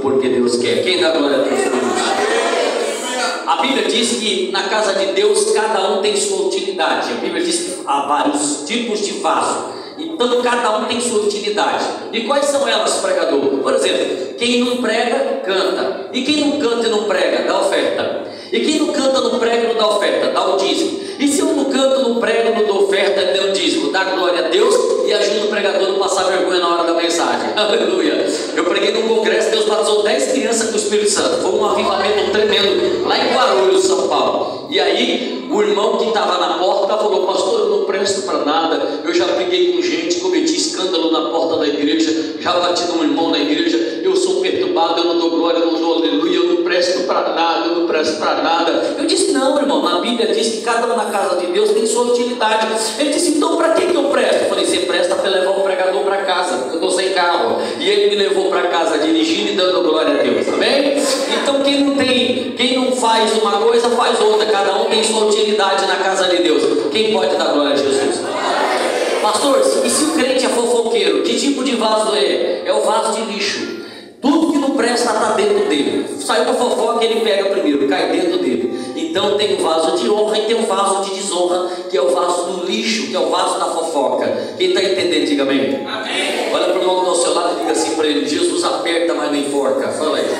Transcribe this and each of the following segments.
porque Deus quer. Quem dá glória a Deus por isso? A Bíblia diz que na casa de Deus cada um tem sua utilidade. A Bíblia diz que há vários tipos de vaso. Então cada um tem sua utilidade. E quais são elas, pregador? Por exemplo, quem não prega, canta. E quem não canta e não prega, dá oferta. E quem não canta, não prega, não dá oferta, dá o dízimo. E se eu não canto, não prego, não dou oferta, não dou dízimo, dá glória a Deus e ajuda o pregador a não passar vergonha na hora da mensagem. Aleluia. Eu preguei num congresso, Deus batizou 10 crianças com o Espírito Santo. Foi um avivamento tremendo lá em Guarulhos, São Paulo. E aí o irmão que estava na porta falou: pastor, eu não presto para nada, eu já briguei com gente, cometi escândalo na porta da igreja, já bati num irmão na igreja, eu sou perturbado, eu não dou glória, eu não dou aleluia, eu não presto para nada, eu não presto para nada. Eu disse: não, irmão, na Bíblia diz que cada um na casa de Deus tem sua utilidade. Ele disse: então para que eu presto? Eu falei: você presta para levar o pregador para casa, eu estou sem carro, e ele me levou para casa dirigindo e dando glória a Deus, amém? Então quem não faz uma coisa faz outra, cada um tem sua utilidade na casa de Deus. Quem pode dar glória a Jesus? Pastor, e se o crente é fofoqueiro, que tipo de vaso é? É o vaso de lixo. Tudo que não presta está dentro dele. Saiu uma fofoca, ele pega primeiro, cai dentro dele. Então tem o vaso de honra e tem o vaso de desonra, que é o vaso do lixo, que é o vaso da fofoca. Quem está entendendo, diga amém. Amém. Olha para o irmão do seu lado e diga assim para ele: Jesus aperta, mas não enforca. Fala aí.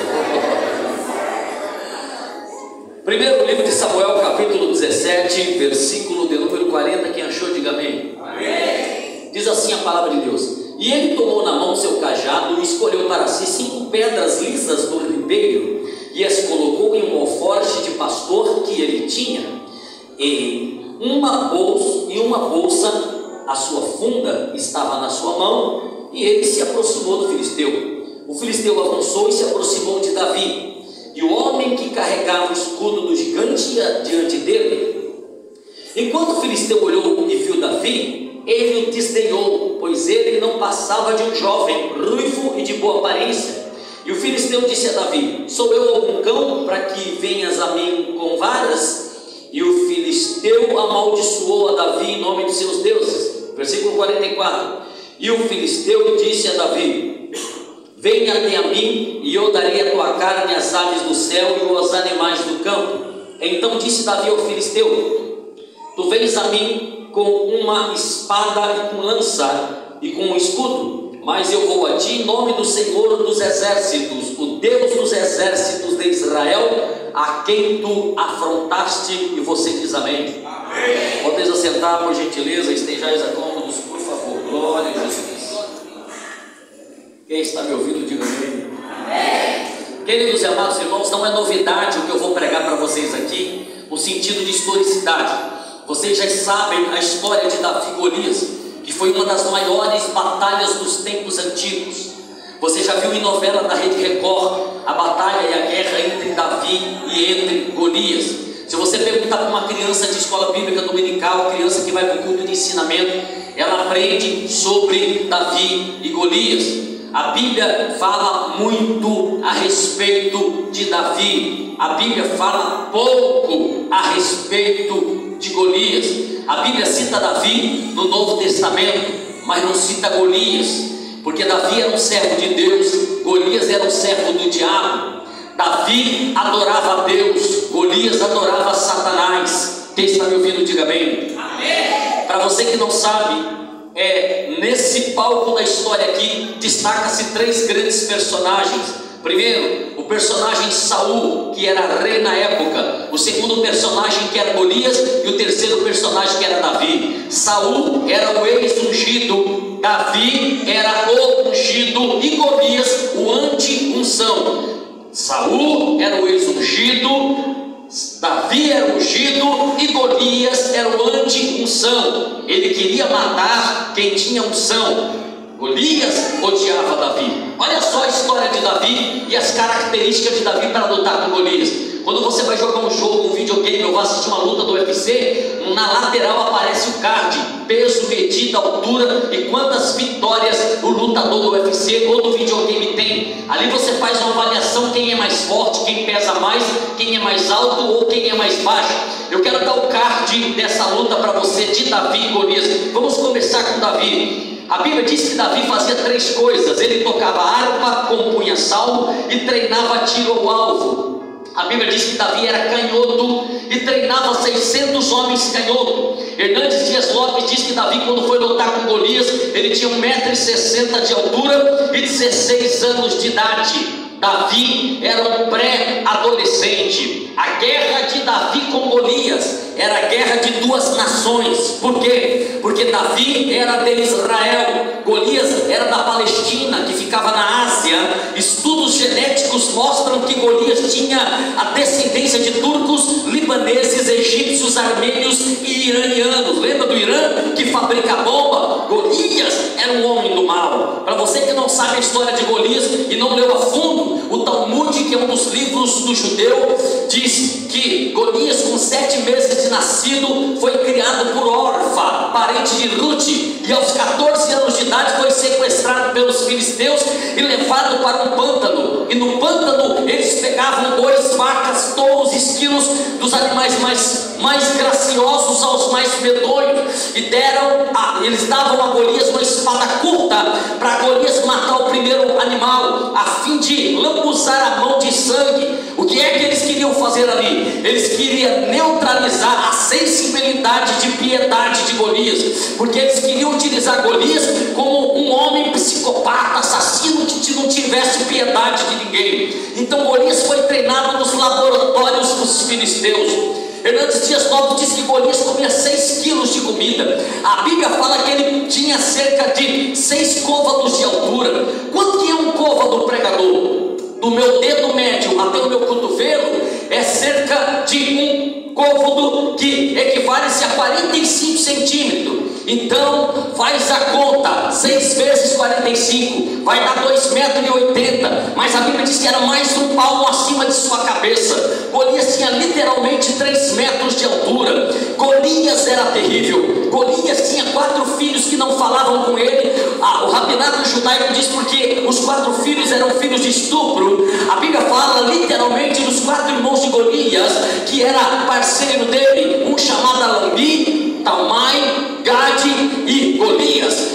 Primeiro livro de Samuel, capítulo 17, versículo de número 40. Quem achou, diga amém. Amém. Diz assim a palavra de Deus: e ele tomou na mão seu cajado e escolheu para si 5 pedras lisas do ribeiro e as colocou em um alforje de pastor que ele tinha, e uma bolsa, a sua funda estava na sua mão, e ele se aproximou do filisteu. O filisteu avançou e se aproximou de Davi, e o homem que carregava o escudo do gigante ia diante dele. Enquanto o filisteu olhou e viu Davi, ele o desdenhou, pois ele não passava de um jovem ruivo e de boa aparência. E o filisteu disse a Davi: sou eu algum cão para que venhas a mim com varas? E o filisteu amaldiçoou a Davi em nome de seus deuses. Versículo 44. E o filisteu disse a Davi: venha até a mim, e eu darei a tua carne às aves do céu e aos animais do campo. Então disse Davi ao filisteu: tu vens a mim com uma espada e com lança e com um escudo, mas eu vou a ti em nome do Senhor dos exércitos, o Deus dos exércitos de Israel, a quem tu afrontaste. E você diz amém. Amém. Podeis assentar, por gentileza, estejais cômodos, por favor. Glória a Jesus. Quem está me ouvindo, diga amém. Amém. Queridos e amados irmãos, não é novidade o que eu vou pregar para vocês aqui, o sentido de historicidade. Vocês já sabem a história de Davi e Golias, que foi uma das maiores batalhas dos tempos antigos. Você já viu em novela da Rede Record a batalha e a guerra entre Davi e entre Golias. Se você perguntar para uma criança de escola bíblica dominical, criança que vai para o culto de ensinamento, ela aprende sobre Davi e Golias. A Bíblia fala muito a respeito de Davi, a Bíblia fala pouco a respeito de Golias. A Bíblia cita Davi no Novo Testamento, mas não cita Golias, porque Davi era um servo de Deus, Golias era um servo do diabo. Davi adorava a Deus, Golias adorava Satanás. Quem está me ouvindo, diga bem. Amém. Para você que não sabe, nesse palco da história aqui destaca-se 3 grandes personagens. Primeiro, o personagem Saul, que era rei na época. O segundo personagem, que era Golias. E o terceiro personagem, que era Davi. Saul era o ex-ungido, Davi era o ungido, e Golias o anti-unção. Saul era o ex-ungido, Davi era ungido e Golias era o anti-unção. Ele queria matar quem tinha unção. Golias odiava Davi. Olha só a história de Davi e as características de Davi para lutar com Golias. Quando você vai jogar um jogo, um videogame, ou vai assistir uma luta do UFC, na lateral aparece o card, peso, medida, altura e quantas vitórias o lutador do UFC ou do videogame tem. Ali você faz uma avaliação: quem é mais forte, quem pesa mais, quem é mais alto ou quem é mais baixo. Eu quero dar o card dessa luta para você, de Davi e Golias. Vamos começar com Davi. A Bíblia diz que Davi fazia 3 coisas: ele tocava harpa, compunha salvo e treinava tiro ao alvo. A Bíblia diz que Davi era canhoto e treinava 600 homens canhoto. Hernandes Dias Lopes diz que Davi, quando foi lutar com Golias, ele tinha 1,60 m de altura e 16 anos de idade. Davi era um pré-adolescente. A guerra de Davi com Golias era a guerra de duas nações. Por quê? Porque Davi era de Israel, Golias era da Palestina, que ficava na Ásia. Estudos genéticos mostram que Golias tinha a descendência de turcos, libaneses, egípcios, armênios e iranianos. Lembra do Irã, que fabrica bomba? Golias era um homem do mal. Para você que não sabe a história de Golias e não leu a fundo, o Talmud, que é um dos livros do judeu, diz que Golias, com 7 meses de nascido, foi criado por Orfa, parente de Ruth, e aos 14 anos de idade foi sequestrado pelos filisteus e levado para um pântano. E no pântano eles pegavam bois, vacas, touros, esquilos, dos animais mais graciosos aos mais medonhos, e eles davam a Golias uma espada curta para Golias matar o primeiro animal, a fim de lambuzar a mão de sangue. O que é que eles queriam fazer ali? Eles queriam neutralizar a sensibilidade de piedade de Golias, porque eles queriam utilizar Golias como um homem psicopata, assassino, que não tivesse piedade de ninguém. Então Golias foi treinado nos laboratórios dos filisteus. Hernandes Dias Lopes diz que Golias comia 6 quilos de comida. A Bíblia fala que ele tinha cerca de 6 côvados de altura. Quanto que é um côvado, pregador? Do meu dedo médio até o meu cotovelo é cerca de um côvado, que equivale-se a 45 centímetros. Então faz a conta, 6 vezes 45 vai dar 2,80 m, mas a Bíblia diz que era mais um palmo acima de sua cabeça. Golias tinha literalmente 3 metros de altura. Golias era terrível. Golias tinha 4 filhos que não falavam com ele. O rabinato judaico diz porque os 4 filhos eram filhos de estupro. A Bíblia fala literalmente dos 4 irmãos de Golias, que era parceiro dele, um chamado Alambi, Talmai, Gade e Golias.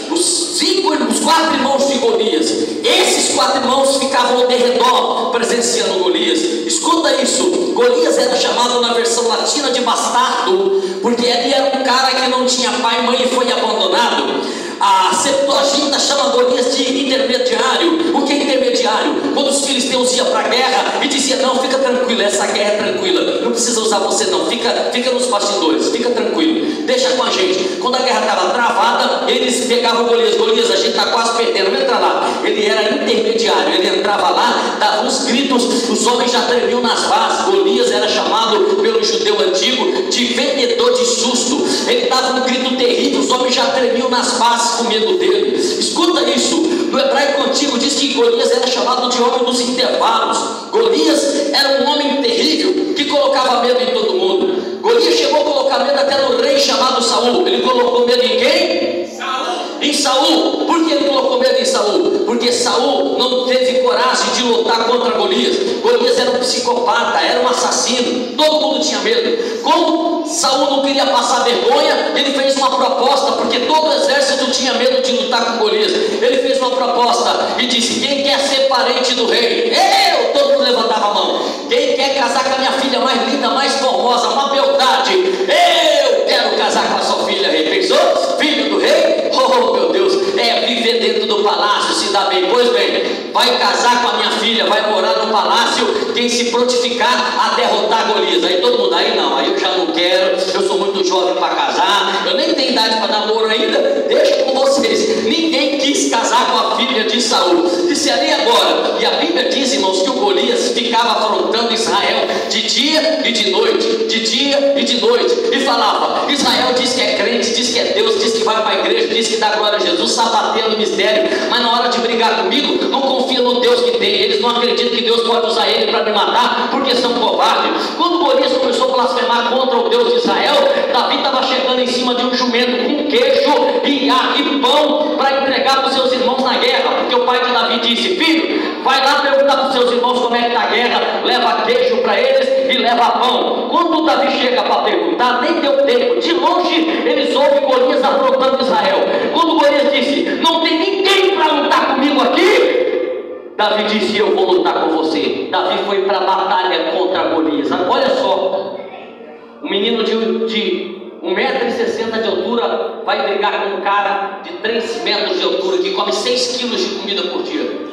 Os 4 irmãos de Golias. Esses 4 irmãos ficavam ao derredor presenciando Golias. Escuta isso. Golias era chamado na versão latina de bastardo, porque ele era um cara que não tinha pai e mãe e foi abandonado. A Septuaginta chama Golias de intermediário. O que é intermediário? Quando os filisteus iam para a guerra e diziam: não, fica tranquilo, essa guerra é tranquila, não precisa usar você não, fica nos bastidores, fica tranquilo, deixa com a gente. Quando a guerra estava travada, eles pegavam Golias: Golias, a gente está quase perdendo, entra lá. Ele era intermediário, ele entrava lá, dava uns gritos, os homens já tremiam nas bases. Golias era chamado pelo judeu antigo de vendedor de susto. Ele dava um grito terrível, os homens já tremiam nas bases com medo dele. Escuta isso. No hebraico antigo diz que Golias era chamado de homem dos intervalos. Golias era um homem terrível que colocava medo em todo mundo. Golias chegou a colocar medo até no rei chamado Saul. Ele colocou medo em quem? Em Saul. Por que ele colocou medo em Saul? Porque Saul não teve coragem de lutar contra Golias. Golias era um psicopata, era um assassino, todo mundo tinha medo. Como Saul não queria passar vergonha, ele fez uma proposta, porque todo o exército tinha medo de lutar com Golias. Ele fez uma proposta e disse: quem quer ser parente do rei? Eu! Todo mundo levantava a mão. Quem quer casar com a minha filha mais linda, mais formosa, uma beldade? Eu quero casar com a sua filha, rei. Pensou? Filho do rei? Oh meu Deus, viver dentro do palácio, se dá bem. Pois bem, vai casar com a minha filha, vai morar no palácio, quem se prontificar a derrotar Golias. Aí todo mundo: aí não, aí eu já não quero, eu sou muito jovem para casar, eu nem tenho idade para namoro ainda, deixa com vocês. Ninguém quis casar com a filha de Saul. Disse ali agora. E a Bíblia diz, irmãos, que o Golias ficava afrontando Israel de dia e de noite, de dia e de noite, e falava: Israel diz que é crente, diz que é Deus, diz que vai para a igreja, diz que dá glória a Jesus, sabateando o mistério, mas na hora de brigar comigo, não confia no Deus que tem. Eles não acreditam que Deus pode usar ele para me matar, porque são covardes. Quando Golias começou a blasfemar contra o Deus de Israel, Davi estava chegando em cima de um jumento com queijo e pão para entregar para os seus irmãos na guerra, porque o pai de Davi disse: filho, vai lá perguntar para os seus irmãos como é que está a guerra, leva queijo para eles e leva pão. Quando Davi chega para perguntar, nem deu tempo, de longe eles ouvem Golias afrontando Israel. Quando Golias disse: não tem ninguém para lutar comigo aqui, Davi disse: eu vou lutar com você. Davi foi para a batalha contra Golias. Olha só, um menino de 1,60 m de altura vai brigar com um cara de 3 metros de altura que come 6 quilos de comida por dia.